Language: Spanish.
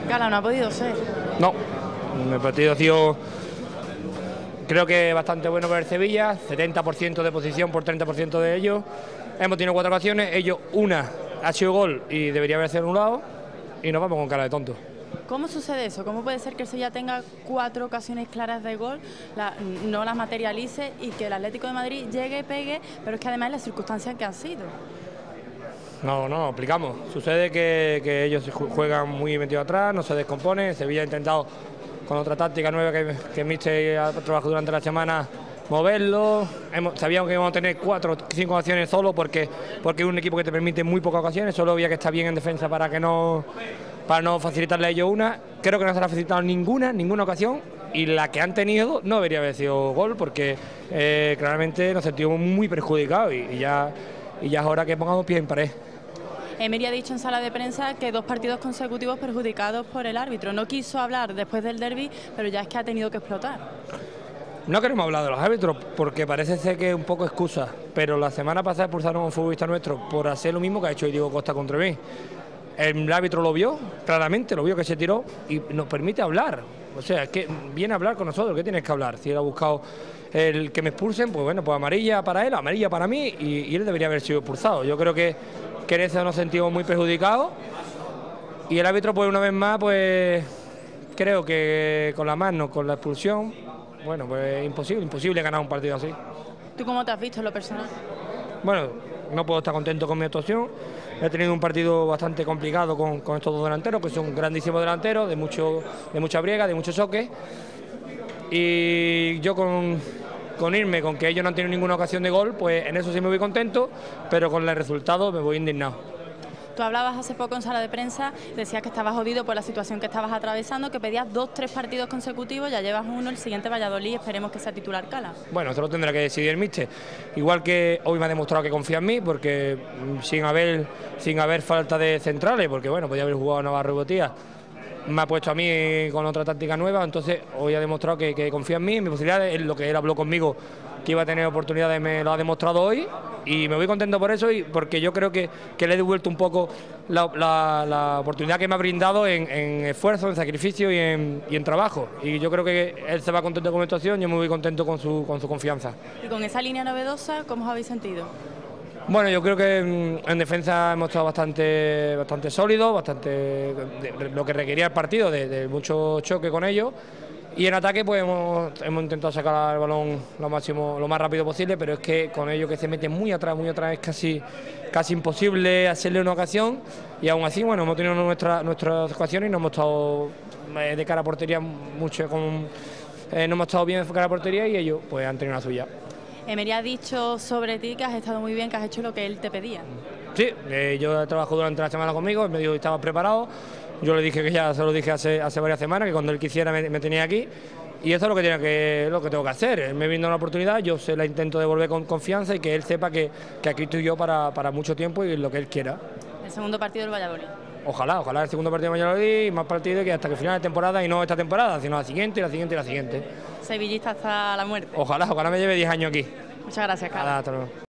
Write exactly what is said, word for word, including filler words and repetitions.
Gala no ha podido ser. No, el partido ha sido, creo que bastante bueno para el Sevilla, setenta por ciento de posición por treinta por ciento de ellos. Hemos tenido cuatro ocasiones, ellos una ha sido gol y debería haber sido anulado y nos vamos con cara de tonto. ¿Cómo sucede eso? ¿Cómo puede ser que el Sevilla tenga cuatro ocasiones claras de gol, la, no las materialice y que el Atlético de Madrid llegue, pegue, pero es que además las circunstancias que han sido? No, no, explicamos. Sucede que, que ellos juegan muy metidos atrás, no se descomponen. Sevilla ha intentado, con otra táctica nueva que, que Mister ha trabajado durante la semana, moverlo. Hemos, sabíamos que íbamos a tener cuatro o cinco ocasiones solo porque, porque es un equipo que te permite muy pocas ocasiones, solo había que estar bien en defensa para que no... para no facilitarle a ellos una. Creo que no se le ha facilitado ninguna, ninguna ocasión, y la que han tenido no debería haber sido gol, porque eh, claramente nos sentimos muy perjudicados y, y, ya, y ya es hora que pongamos pie en pared. Emery ha dicho en sala de prensa que dos partidos consecutivos perjudicados por el árbitro. No quiso hablar después del derbi, pero ya es que ha tenido que explotar. No queremos hablar de los árbitros porque parece ser que es un poco excusa, pero la semana pasada expulsaron a un futbolista nuestro por hacer lo mismo que ha hecho Diego Costa contra mí. El árbitro lo vio, claramente lo vio que se tiró y nos permite hablar. O sea, es que viene a hablar con nosotros, ¿qué tienes que hablar? Si él ha buscado el que me expulsen, pues bueno, pues amarilla para él, amarilla para mí y, y él debería haber sido expulsado. Yo creo que, que en eso nos sentimos muy perjudicados y el árbitro, pues una vez más, pues creo que con la mano, con la expulsión, bueno, pues imposible, imposible ganar un partido así. ¿Tú cómo te has visto en lo personal? Bueno, no puedo estar contento con mi actuación. He tenido un partido bastante complicado con, con estos dos delanteros, que son grandísimos delanteros, de, mucho, de mucha briega, de mucho choque. Y yo con, con irme, con que ellos no han tenido ninguna ocasión de gol, pues en eso sí me voy contento, pero con el resultado me voy indignado. Tú hablabas hace poco en sala de prensa, decías que estabas jodido por la situación que estabas atravesando, que pedías dos, tres partidos consecutivos, ya llevas uno, el siguiente Valladolid, esperemos que sea titular Cala. Bueno, eso lo tendrá que decidir el míster. Igual que hoy me ha demostrado que confía en mí, porque sin haber, sin haber falta de centrales, porque bueno, podía haber jugado Navarro y Botía, me ha puesto a mí con otra táctica nueva, entonces hoy ha demostrado que, que confía en mí, en mis posibilidades, en lo que él habló conmigo, que iba a tener oportunidades, me lo ha demostrado hoy y me voy contento por eso y porque yo creo que, que le he devuelto un poco la, la, la oportunidad que me ha brindado en, en esfuerzo, en sacrificio y en, y en trabajo, y yo creo que él se va contento con mi actuación, yo me voy contento con su, con su confianza. Y con esa línea novedosa, ¿cómo os habéis sentido? Bueno, yo creo que en, en defensa hemos estado bastante, bastante sólidos, bastante de, de, lo que requería el partido, de, de mucho choque con ellos. Y en ataque pues hemos, hemos intentado sacar el balón lo máximo, lo más rápido posible, pero es que con ellos que se meten muy atrás, muy atrás, es casi, casi imposible hacerle una ocasión. Y aún así, bueno, hemos tenido nuestra, nuestras ocasiones y no hemos estado de cara a portería mucho, con, eh, no hemos estado bien de cara a portería y ellos pues han tenido la suya. Emery ha dicho sobre ti que has estado muy bien, que has hecho lo que él te pedía. Sí, eh, yo he trabajado durante la semana conmigo, él me dijo que estaba preparado, yo le dije que ya se lo dije hace, hace varias semanas, que cuando él quisiera me, me tenía aquí, y eso es lo que, tenía que, lo que tengo que hacer. Él me brinda una oportunidad, yo se la intento devolver con confianza y que él sepa que, que aquí estoy yo para, para mucho tiempo y lo que él quiera. El segundo partido del Valladolid. Ojalá, ojalá el segundo partido de Valladolid, más partidos que hasta que final de temporada, y no esta temporada, sino la siguiente, la siguiente y la siguiente. Sevillista hasta la muerte. Ojalá, ojalá me lleve diez años aquí. Muchas gracias, Carlos. Hasta luego.